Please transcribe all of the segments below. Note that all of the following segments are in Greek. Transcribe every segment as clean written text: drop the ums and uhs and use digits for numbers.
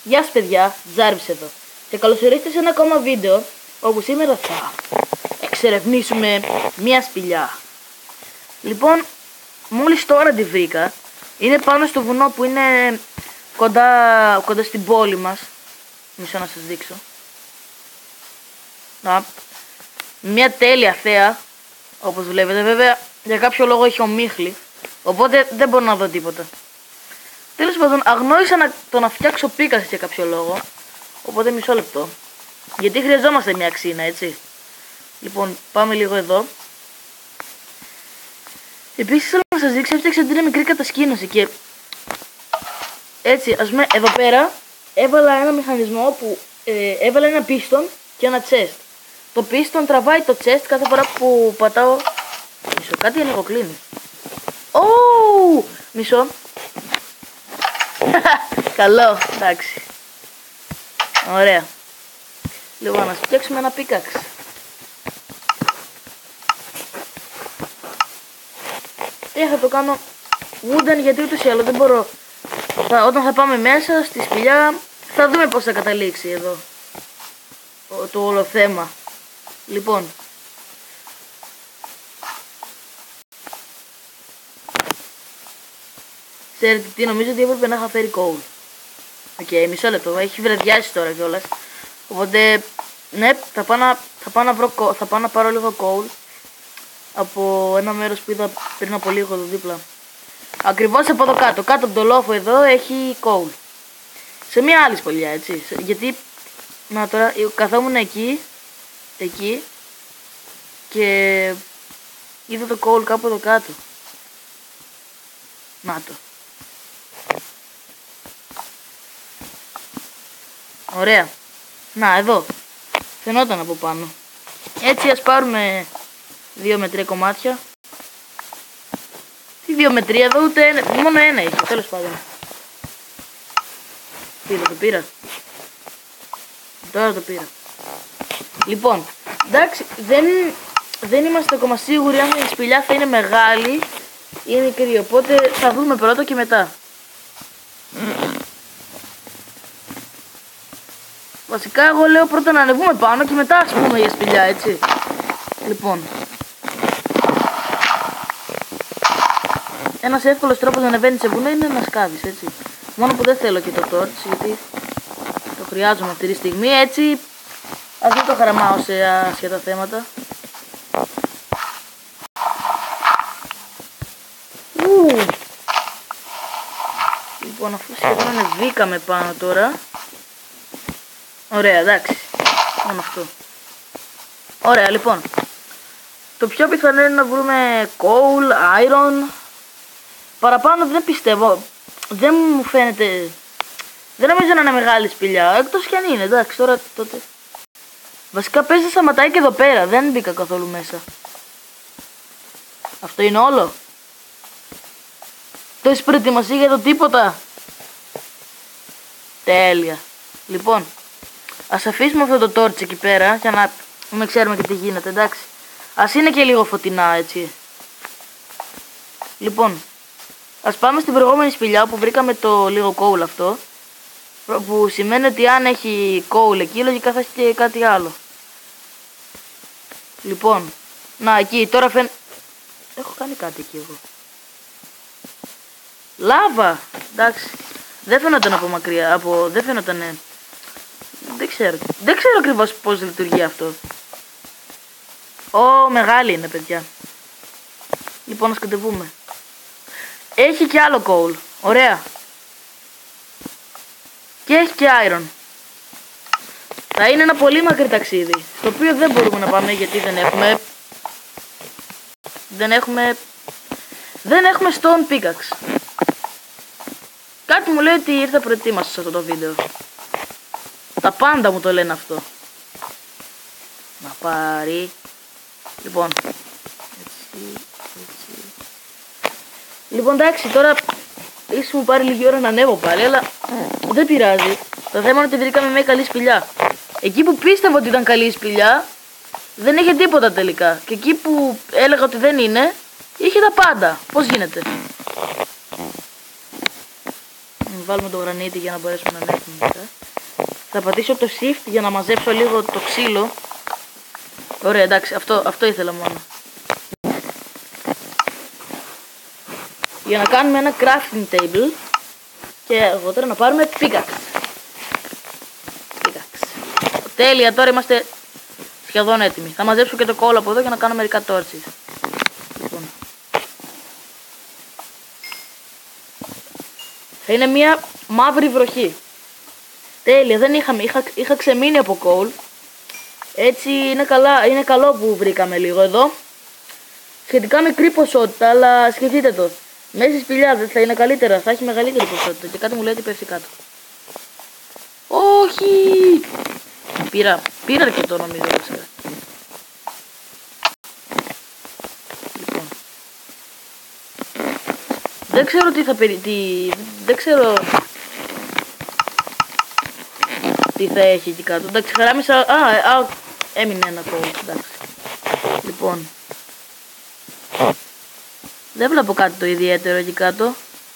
Γεια σας παιδιά, Jarvis εδώ και καλώς ορίσατε σε ένα ακόμα βίντεο όπου σήμερα θα εξερευνήσουμε μια σπηλιά. Λοιπόν, μόλις τώρα τη βρήκα. Είναι πάνω στο βουνό που είναι κοντά στην πόλη μας. Μισό να σας δείξω. Μια τέλεια θέα, όπως βλέπετε. Βέβαια για κάποιο λόγο έχει ομίχλη, οπότε δεν μπορώ να δω τίποτα. Τέλος πάντων, αγνόησα να φτιάξω πίκαση για κάποιο λόγο. Οπότε μισό λεπτό. Γιατί χρειαζόμαστε μια ξύνα, έτσι. Λοιπόν, πάμε λίγο εδώ. Επίσης θέλω να σας δείξω, έφτιαξα μια μικρή κατασκήνωση και έτσι, ας πούμε, εδώ πέρα έβαλα ένα μηχανισμό που έβαλα ένα πίστον και ένα chest. Το πίστον τραβάει το chest κάθε φορά που πατάω. Μισό, κάτι ανοιγοκλίνει. Μισό. Καλό, εντάξει. Ωραία. Λοιπόν, να φτιάξουμε ένα πίκαξ. Θα το κάνω wooden γιατί ούτως ή άλλως δεν μπορώ. Όταν θα πάμε μέσα στη σπηλιά θα δούμε πώς θα καταλήξει εδώ το όλο θέμα. Λοιπόν, ξέρετε τι, νομίζω ότι έπρεπε να είχα φέρει coal. Οκ, μισό λεπτό, έχει βραδιάσει τώρα κιόλας. Οπότε, ναι, θα πάω να πάρω λίγο coal από ένα μέρος που είδα πριν από λίγο εδώ δίπλα. Ακριβώς από εδώ κάτω, κάτω από το λόφο εδώ έχει coal. Σε μια άλλη σπηλιά, έτσι. Γιατί, να τώρα, καθόμουν εκεί και είδα το coal κάπου εδώ κάτω. Να το. Ωραία. Να, εδώ. Φαινόταν από πάνω. Έτσι ας πάρουμε 2 με 3 κομμάτια. Τι 2 με 3 εδώ, ούτε ένα, μόνο ένα είχε, τέλος πάντων. Το πήρα. Τώρα το πήρα. Λοιπόν, εντάξει, δεν είμαστε ακόμα σίγουροι αν η σπηλιά θα είναι μεγάλη ή μικρή, οπότε θα δούμε πρώτα και μετά. Βασικά εγώ λέω πρώτα να ανεβούμε πάνω και μετά ας πούμε για σπηλιά, έτσι. Λοιπόν, ένας εύκολος τρόπος να ανεβαίνεις σε βουνό είναι να σκάβεις, έτσι. Μόνο που δεν θέλω και το torch γιατί το χρειάζομαι αυτή τη στιγμή, έτσι. Ας μην το χαραμάω σε άσχετα θέματα. Λοιπόν, αφού σχεδόν ανεβήκαμε πάνω τώρα. Ωραία, εντάξει. Μόνο αυτό. Ωραία, λοιπόν. Το πιο πιθανό είναι να βρούμε coal, iron. Παραπάνω δεν πιστεύω. Δεν μου φαίνεται. Δεν νομίζω να είναι μεγάλη σπηλιά. Εκτός κι αν είναι, εντάξει, τώρα τότε. Βασικά παίζει σταματάει και εδώ πέρα. Δεν μπήκα καθόλου μέσα. Αυτό είναι όλο. Το έχεις προετοιμασία για το τίποτα. Τέλεια. Λοιπόν, ας αφήσουμε αυτό το torch εκεί πέρα για να μην ξέρουμε και τι γίνεται, εντάξει. Ας είναι και λίγο φωτεινά, έτσι. Λοιπόν, ας πάμε στην προηγούμενη σπηλιά που βρήκαμε το λίγο coal αυτό. Που σημαίνει ότι αν έχει coal εκεί, λογικά θα έχει και κάτι άλλο. Λοιπόν, να εκεί, τώρα έχω κάνει κάτι εκεί εγώ. Λάβα! Εντάξει. Δεν φαίνονταν από μακριά, δεν φαίνονταν. Δεν ξέρω ακριβώς πώς λειτουργεί αυτό. Μεγάλη είναι, παιδιά. Λοιπόν, να κατεβούμε. Έχει και άλλο coal. Ωραία. Και έχει και iron. Θα είναι ένα πολύ μακρύ ταξίδι, στο οποίο δεν μπορούμε να πάμε γιατί δεν έχουμε stone pickaxe. Κάτι μου λέει ότι ήρθα προετοίμαστο σε αυτό το βίντεο. Τα πάντα μου το λένε αυτό. Να πάρει. Λοιπόν, έτσι. Λοιπόν, εντάξει, τώρα ίσως μου πάρει λίγη ώρα να ανέβω πάλι, αλλά δεν πειράζει. Το θέμα είναι ότι βρήκαμε μια καλή σπηλιά. Εκεί που πίστευα ότι ήταν καλή σπηλιά, δεν είχε τίποτα τελικά. Και εκεί που έλεγα ότι δεν είναι, είχε τα πάντα. Πώς γίνεται. Να βάλουμε το γρανίτι για να μπορέσουμε να ανέβουμε μετά. Θα πατήσω το shift για να μαζέψω λίγο το ξύλο. Ωραία, εντάξει, αυτό ήθελα μόνο. Για να κάνουμε ένα crafting table και αργότερα να πάρουμε pickaxe. Τέλεια, τώρα είμαστε σχεδόν έτοιμοι. Θα μαζέψω και το κόλλο από εδώ για να κάνω μερικά torches. Λοιπόν. Θα είναι μια μαύρη βροχή. Τέλεια, δεν είχα ξεμείνει από coal. Έτσι είναι καλό που βρήκαμε λίγο εδώ. Σχετικά μικρή ποσότητα, αλλά σκεφτείτε το. Μέσα στη σπηλιά δεν θα είναι καλύτερα, θα έχει μεγαλύτερη ποσότητα. Και κάτι μου λέει ότι πέφτει κάτω. Όχι! Πήρα αρκετό νομίζω. Λοιπόν. Δεν ξέρω τι θα δεν ξέρω τι θα έχει εκεί κάτω. Εντάξει, χαράμισα. Έμεινε ένα κόμμα. Εντάξει. Λοιπόν. Δεν βλέπω κάτι το ιδιαίτερο εκεί κάτω.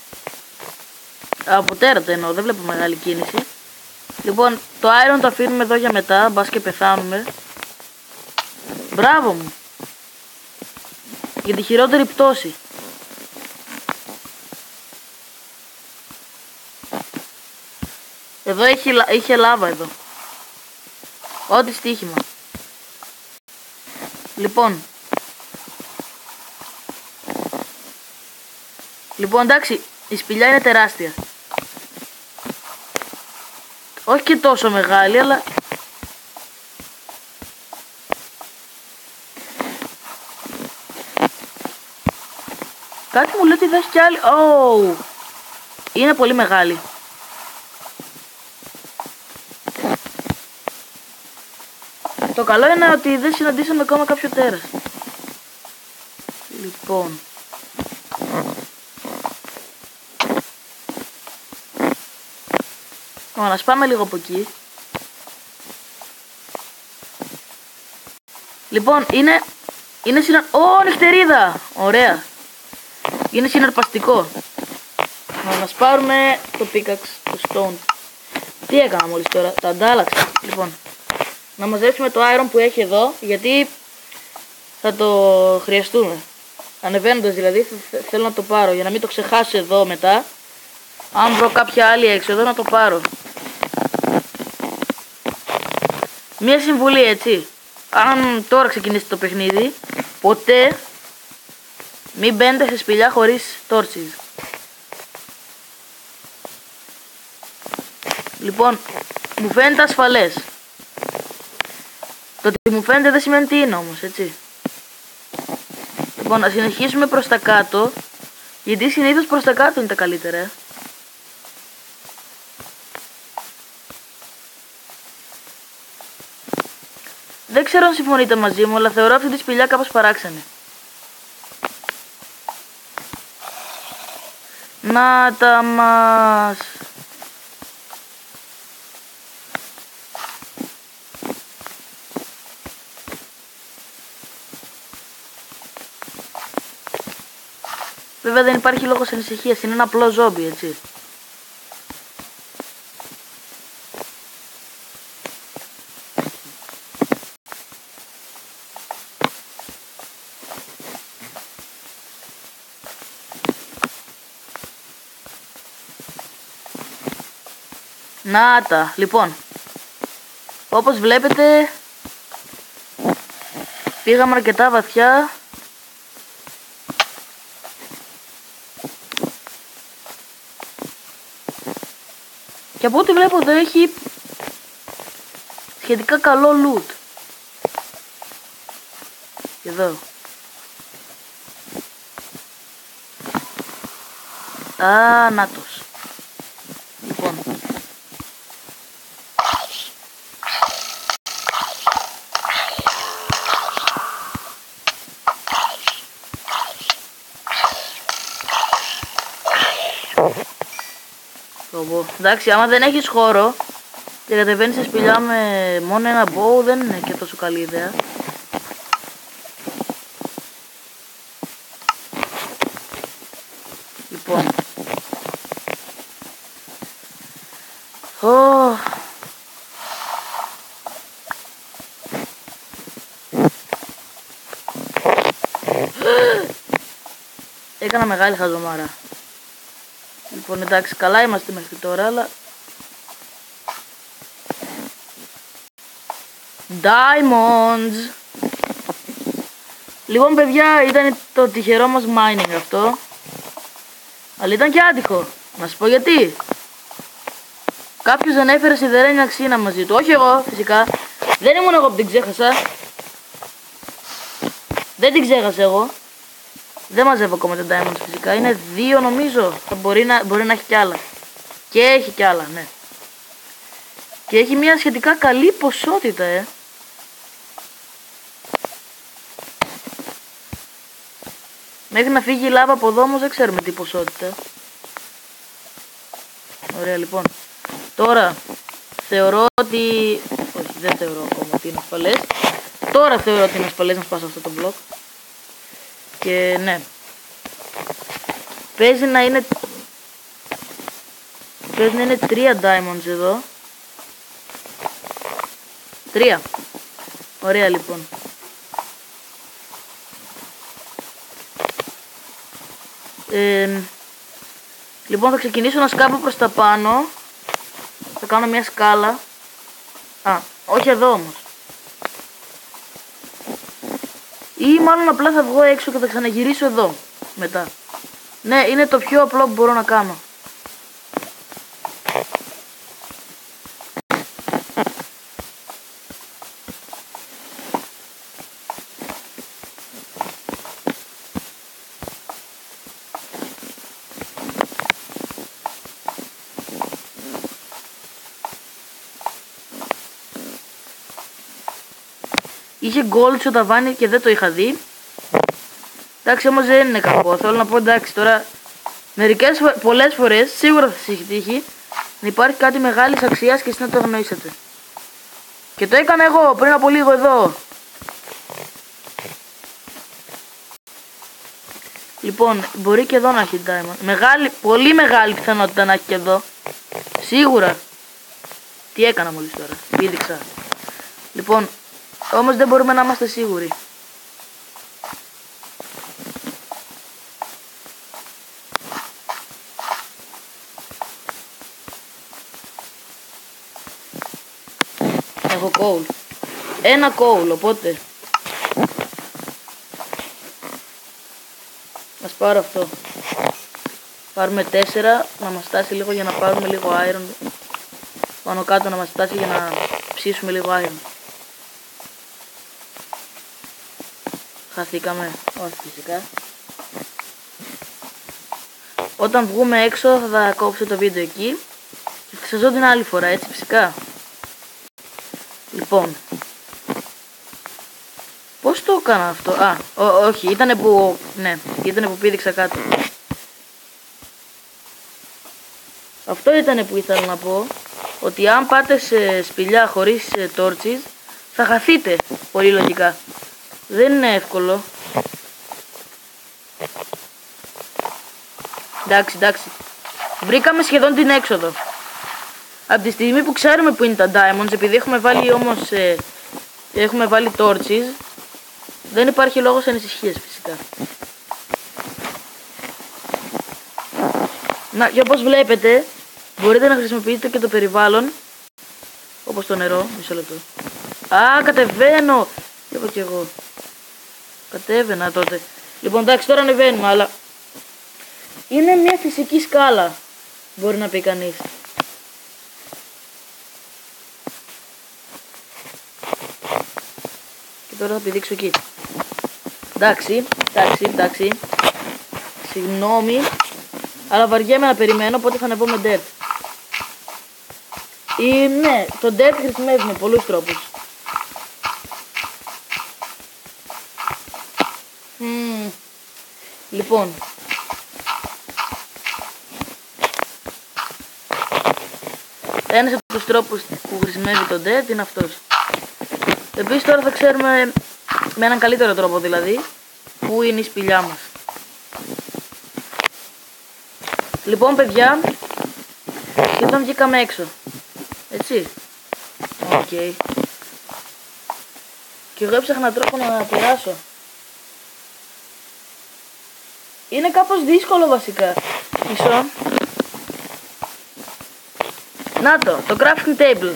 Από τέρατα εννοώ, δεν βλέπω μεγάλη κίνηση. Λοιπόν, το iron το αφήνουμε εδώ για μετά, μπας και πεθάνουμε. Μπράβο μου. Για τη χειρότερη πτώση. Εδώ είχε λάβα εδώ. Ό,τι στοίχημα. Λοιπόν, εντάξει, η σπηλιά είναι τεράστια. Όχι και τόσο μεγάλη, αλλά... Κάτι μου λέει ότι θα έχει κι άλλη... Είναι πολύ μεγάλη. Το καλό είναι ότι δεν συναντήσαμε ακόμα κάποιο τέρας. Λοιπόν... Να σπάμε λίγο από εκεί. Λοιπόν, είναι νυχτερίδα! Ωραία. Είναι συναρπαστικό. Να σπάρουμε το pickaxe, το stone. Τι έκανα μόλις τώρα, τα αντάλλαξα. Λοιπόν, να μαζέψουμε το iron που έχει εδώ, γιατί θα το χρειαστούμε. Ανεβαίνοντας δηλαδή, θέλω να το πάρω, για να μην το ξεχάσω εδώ μετά. Αν βρω κάποια άλλη έξοδο να το πάρω. Μία συμβουλή, έτσι. Αν τώρα ξεκινήσετε το παιχνίδι, ποτέ μην μπαίνετε σε σπηλιά χωρίς torches. Λοιπόν, μου φαίνεται ασφαλές. Το ότι μου φαίνεται δεν σημαίνει τι είναι όμως, έτσι. Λοιπόν, να συνεχίσουμε προς τα κάτω, γιατί συνήθως προς τα κάτω είναι τα καλύτερα. Δεν ξέρω αν συμφωνείτε μαζί μου, αλλά θεωρώ αυτή τη σπηλιά κάπως παράξενη. Να τα μας. Βέβαια δεν υπάρχει λόγος ανησυχίας, είναι ένα απλό ζόμπι, έτσι. Να τα, λοιπόν, όπως βλέπετε πήγαμε αρκετά βαθιά. Και από ό,τι βλέπω εδώ έχει σχετικά καλό loot. Και εδώ. Νάτος. Λοιπόν. Εντάξει, άμα δεν έχεις χώρο και κατεβαίνεις σε σπηλιά με μόνο ένα bow, δεν είναι και τόσο καλή ιδέα. Λοιπόν, Ω. Έκανα μεγάλη χαζομάρα. Λοιπόν, εντάξει, καλά είμαστε μέχρι τώρα, αλλά... Diamonds! Λοιπόν, παιδιά, ήταν το τυχερό μας mining αυτό. Αλλά ήταν και άτυχο. Να σας πω γιατί. Κάποιος δεν έφερε σιδερένια αξίνα μαζί του. Όχι εγώ, φυσικά. Δεν ήμουν εγώ που την ξέχασα. Δεν την ξέχασα εγώ. Δεν μαζεύω ακόμα τα diamonds φυσικά. Είναι 2 νομίζω. Μπορεί να έχει κι άλλα. Και έχει κι άλλα, ναι. Και έχει μια σχετικά καλή ποσότητα, Μέχρι να φύγει η λάβα από εδώ όμως δεν ξέρουμε τι ποσότητα. Ωραία, λοιπόν. Τώρα θεωρώ ότι... Όχι, δεν θεωρώ ακόμα ότι είναι ασφαλές. Τώρα θεωρώ ότι είναι ασφαλές να σπάσω αυτό το μπλοκ. Και ναι. Παίζει να είναι 3 diamonds εδώ. 3. Ωραία, λοιπόν. Λοιπόν, θα ξεκινήσω να σκάβω προς τα πάνω. Θα κάνω μια σκάλα. Α, όχι εδώ όμως. Ή μάλλον απλά θα βγω έξω και θα ξαναγυρίσω εδώ μετά. Ναι, είναι το πιο απλό που μπορώ να κάνω. Είχε gold στο ταβάνι και δεν το είχα δει. Εντάξει, όμως δεν είναι κακό. Θέλω να πω, εντάξει, τώρα πολλές φορές σίγουρα θα σας έχει τύχει να υπάρχει κάτι μεγάλης αξίας και εσείς να το αγνοήσετε. Και το έκανα εγώ πριν από λίγο εδώ. Λοιπόν, μπορεί και εδώ να έχει diamond. Πολύ μεγάλη πιθανότητα να έχει και εδώ. Σίγουρα. Τι έκανα μόλις τώρα. Πήδηξα. Λοιπόν, όμως δεν μπορούμε να είμαστε σίγουροι. Έχω coal. Ένα coal, οπότε ας πάρω αυτό. Πάρουμε 4, να μας στάσει λίγο για να πάρουμε λίγο iron. Πάνω κάτω να μας στάσει για να ψήσουμε λίγο iron. Χαθήκαμε, όχι φυσικά. Όταν βγούμε έξω θα κόψω το βίντεο εκεί και θα σας δω την άλλη φορά, έτσι φυσικά. Λοιπόν, πώς το έκανα αυτό? Α, όχι, ήτανε που πήδηξα κάτω. Αυτό ήτανε που ήθελα να πω, ότι αν πάτε σε σπηλιά χωρίς torches θα χαθείτε, πολύ λογικά. Δεν είναι εύκολο. Εντάξει. Βρήκαμε σχεδόν την έξοδο. Από τη στιγμή που ξέρουμε που είναι τα diamonds, επειδή έχουμε βάλει torches, δεν υπάρχει λόγος ανησυχίας φυσικά. Να, και όπως βλέπετε, μπορείτε να χρησιμοποιήσετε και το περιβάλλον, όπως το νερό. Μισό λεπτό. Α, κατεβαίνω! Είπα κι εγώ. Κατέβαινα τότε. Λοιπόν, εντάξει, τώρα ανεβαίνουμε, αλλά είναι μια φυσική σκάλα, μπορεί να πει κανείς. Και τώρα θα πηδήξω εκεί. Εντάξει. Συγγνώμη, αλλά βαριέμαι να περιμένω, οπότε θα ανεβώ με dirt. Ναι, το dirt χρησιμεύει με πολλούς τρόπους. Λοιπόν, ένας από τους τρόπους που χρησιμεύει το dirt είναι αυτός. Επίσης τώρα θα ξέρουμε με έναν καλύτερο τρόπο, δηλαδή, που είναι η σπηλιά μας. Λοιπόν, παιδιά, σχεδόν βγήκαμε έξω. Έτσι. Οκ. Και εγώ έψαχνα τρόπο να περάσω. Είναι κάπως δύσκολο βασικά. Μισό. Να το crafting table.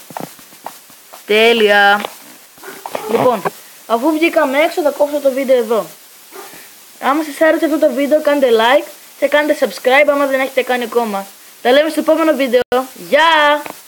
Τέλεια. Λοιπόν, αφού βγήκαμε έξω θα κόψω το βίντεο εδώ. Άμα σας άρεσε αυτό το βίντεο κάντε like και κάντε subscribe άμα δεν έχετε κάνει ακόμα. Τα λέμε στο επόμενο βίντεο. Γεια!